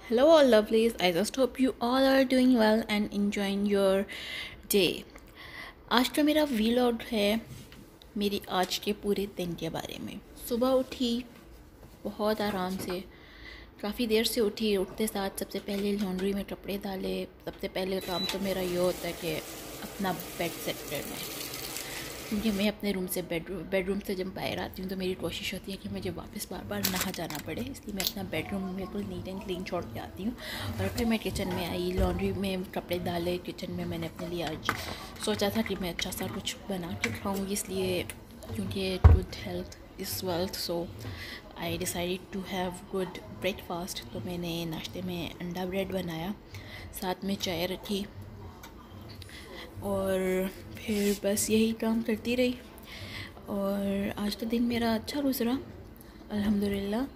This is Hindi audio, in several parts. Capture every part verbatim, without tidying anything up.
Hello, all lovelies. I just hope you all are doing well and enjoying your day. आज का मेरा वीलॉग है मेरी आज के पूरे दिन के बारे में। सुबह उठी, बहुत आराम से, काफ़ी देर से उठी। उठते साथ सबसे पहले लॉन्ड्री में कपड़े डाले। सबसे पहले काम तो मेरा ये होता है कि अपना बेड सेट करना है, क्योंकि मैं अपने रूम से बेडरूम बेडरूम से जब बाहर आती हूँ तो मेरी कोशिश होती है कि मुझे वापस बार बार नहा जाना पड़े, इसलिए मैं अपना बेडरूम बिल्कुल नीट एंड क्लीन छोड़ के आती हूँ। और फिर मैं किचन में आई, लॉन्ड्री में कपड़े डाले। किचन में मैंने अपने लिए आज सोचा था कि मैं अच्छा सा कुछ बना के खाऊँगी, इसलिए क्योंकि good health is wealth, so I decided to have good breakfast. तो मैंने नाश्ते में अंडा ब्रेड बनाया, साथ में चाय रखी और फिर बस यही काम करती रही। और आज का दिन मेरा अच्छा गुजरा अल्हम्दुलिल्लाह।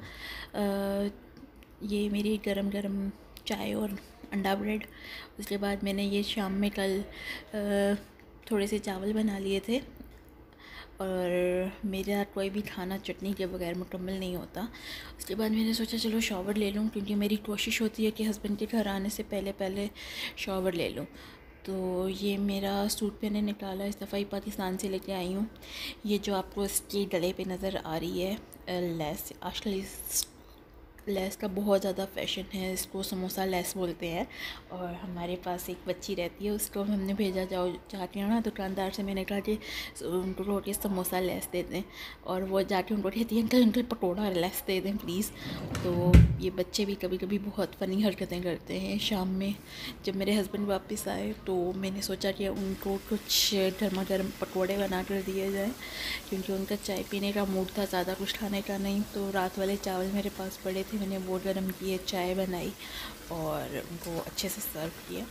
ये मेरी गरम गरम चाय और अंडा ब्रेड। उसके बाद मैंने ये शाम में कल आ, थोड़े से चावल बना लिए थे, और मेरा कोई भी खाना चटनी के बगैर मुकम्मल नहीं होता। उसके बाद मैंने सोचा चलो शॉवर ले लूँ, क्योंकि मेरी कोशिश होती है कि हस्बैंड के घर आने से पहले पहले शॉवर ले लूँ। तो ये मेरा सूट मैंने निकाला, इस दफ़ा ही पाकिस्तान से लेके आई हूँ। ये जो आपको इसके गले पे नज़र आ रही है लेस, आजकल इस लेस का बहुत ज़्यादा फ़ैशन है, इसको समोसा लेस बोलते हैं। और हमारे पास एक बच्ची रहती है, उसको हमने भेजा, जाओ जाके ना दुकानदार से मैंने कहा कि उनको कहो कि समोसा लेस दे दें, और वो जाके उनको कहती है अंकल अंकल पकौड़ा लेस दे दें प्लीज़। तो ये बच्चे भी कभी कभी बहुत फ़नी हरकतें करते हैं। शाम में जब मेरे हस्बैंड वापस आए तो मैंने सोचा कि उनको कुछ गर्मा गर्म पकौड़े बना कर दिए जाए, क्योंकि उनका चाय पीने का मूड था, ज़्यादा कुछ खाने का नहीं। तो रात वाले चावल मेरे पास पड़े थे, मैंने वो गर्म किए, चाय बनाई और उनको अच्छे से सर्व किया।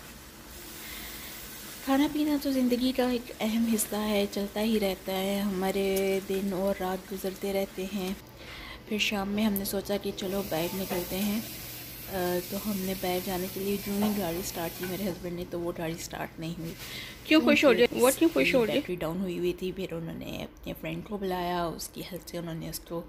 खाना पीना तो ज़िंदगी का एक अहम हिस्सा है, चलता ही रहता है, हमारे दिन और रात गुज़रते रहते हैं। फिर शाम में हमने सोचा कि चलो बाइक निकलते हैं। तो हमने बाहर जाने के लिए जो ही गाड़ी स्टार्ट की मेरे हस्बैंड ने, तो वो गाड़ी स्टार्ट नहीं हुई। क्यों खुश हो रही वो क्यों खुश हो रही बैटरी डाउन हुई हुई थी। फिर उन्होंने अपने फ्रेंड को बुलाया, उसकी हेल्प से उन्होंने उसको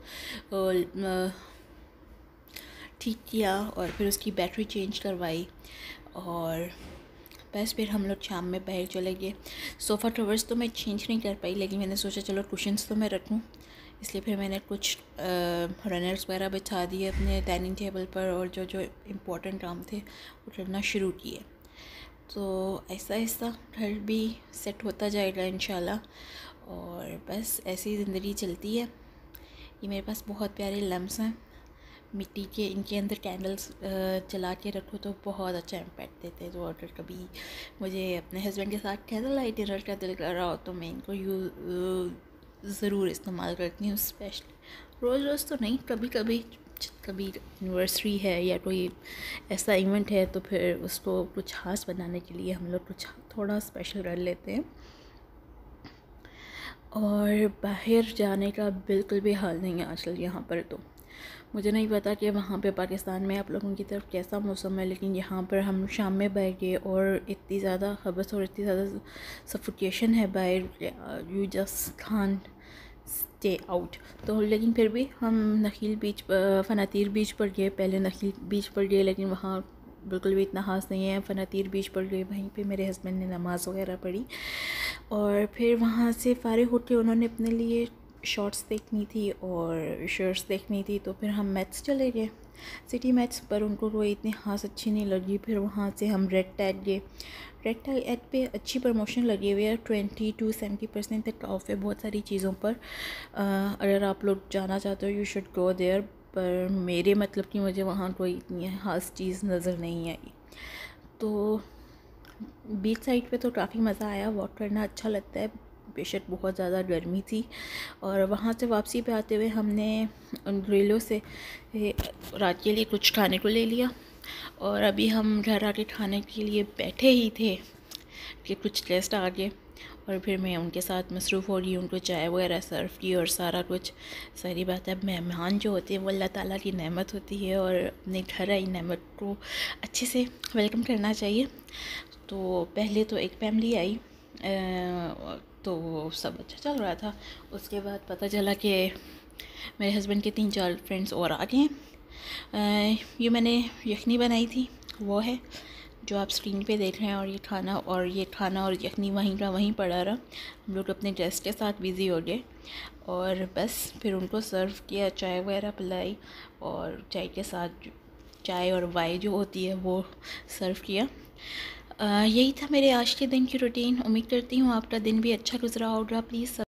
ठीक किया और फिर उसकी बैटरी चेंज करवाई। और बस फिर हम लोग शाम में बाहर चले गए। सोफ़ा कवर्स तो मैं चेंज नहीं कर पाई, लेकिन मैंने सोचा चलो कुशन्स तो मैं रखूँ, इसलिए फिर मैंने कुछ रनर्स वगैरह बिछा दिए अपने डाइनिंग टेबल पर, और जो जो इम्पोर्टेंट काम थे वो करना शुरू किए। तो ऐसा ऐसा घर भी सेट होता जाएगा इंशाल्लाह। और बस ऐसी ज़िंदगी चलती है। ये मेरे पास बहुत प्यारे लैम्प्स हैं मिट्टी के, इनके अंदर कैंडल्स जला के रखो तो बहुत अच्छा इम्पैक्ट देते हैं। तो अगर कभी मुझे अपने हस्बैंड के साथ कैंडल लाइट डिनर का दिल कर रहा हो तो मैं इनको यू ज़रूर इस्तेमाल करती हूँ। स्पेशली रोज़ रोज़ तो नहीं, कभी कभी कभी एनिवर्सरी है या कोई ऐसा इवेंट है तो फिर उसको कुछ खास बनाने के लिए हम लोग कुछ थोड़ा स्पेशल कर लेते हैं। और बाहर जाने का बिल्कुल भी हाल नहीं है आजकल यहाँ पर। तो मुझे नहीं पता कि वहाँ पे पाकिस्तान में आप लोगों की तरफ कैसा मौसम है, लेकिन यहाँ पर हम शाम में बैठ गए और इतनी ज़्यादा हबस और इतनी ज़्यादा सफोकेशन है बाहर, you just can't stay out. तो लेकिन फिर भी हम नखील बीच फनातीर बीच पर गए। पहले नखील बीच पर गए, लेकिन वहाँ बिल्कुल भी इतना खास नहीं है। फनातीर बीच पर गए, वहीं पे मेरे हस्बैंड ने नमाज़ वगैरह पढ़ी, और फिर वहाँ से फारिग होकर उन्होंने अपने लिए शॉर्ट्स देखनी थी और शर्ट्स देखनी थी। तो फिर हम मैथ्स चले गए, सिटी मैथ्स, पर उनको कोई इतनी खास अच्छी नहीं लगी। फिर वहाँ से हम रेड टैग गए। रेड टैग एड पे अच्छी प्रमोशन लगी हुई है, ट्वेंटी टू सेवेंटी परसेंट तक ऑफ है बहुत सारी चीज़ों पर। आ, अगर आप लोग जाना चाहते हो यू शुड गो देयर। पर मेरे मतलब कि मुझे वहाँ कोई इतनी खास चीज़ नज़र नहीं आई। तो बीच साइड पे तो काफ़ी मज़ा आया, वॉक करना अच्छा लगता है, बेशक बहुत ज़्यादा गर्मी थी। और वहाँ से वापसी पे आते हुए हमने उन ग्रिलों से रात के लिए कुछ खाने को ले लिया, और अभी हम घर आके खाने के लिए बैठे ही थे कि कुछ गेस्ट आ गए, और फिर मैं उनके साथ मसरूफ़ हो रही हूँ, उनको चाय वगैरह सर्व की और सारा कुछ। सारी बात है, मेहमान जो होते हैं वो अल्लाह ताला की नेमत होती है, और अपने घर आई नेमत को अच्छे से वेलकम करना चाहिए। तो पहले तो एक फैमिली आई, तो सब अच्छा चल रहा था। उसके बाद पता चला कि मेरे हस्बैंड के तीन चार फ्रेंड्स और आ गए हैं, ये मैंने यखनी बनाई थी, वो है जो आप स्क्रीन पे देख रहे हैं। और ये खाना और ये खाना और यखनी वहीं का वहीं पड़ा रहा। हम लोग अपने गेस्ट के साथ बिज़ी हो गए और बस फिर उनको सर्व किया, चाय वगैरह पिलाई और चाय के साथ चाय और वाई जो होती है वो सर्व किया। आ, यही था मेरे आज के दिन की रूटीन। उम्मीद करती हूँ आपका दिन भी अच्छा गुजरा होगा। प्लीज़